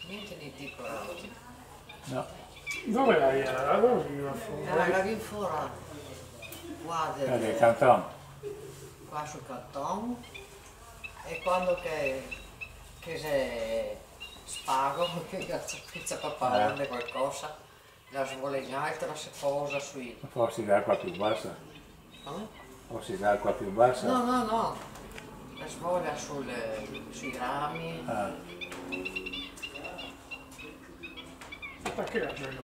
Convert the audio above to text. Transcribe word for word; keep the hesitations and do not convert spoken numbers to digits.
Niente di decorato. No. Dove l'hai? Dove vive Eh, la rinfora qua, del, È del canton. qua sul canton e quando che, che se spago, che inizia a parlarne Eh. qualcosa, la svolegnata, la si posa sui... Forse d'acqua più bassa. Eh? Forse d'acqua più bassa. No, no, no, la svoglia sulle, sui rami. Ah. Perché la prendo?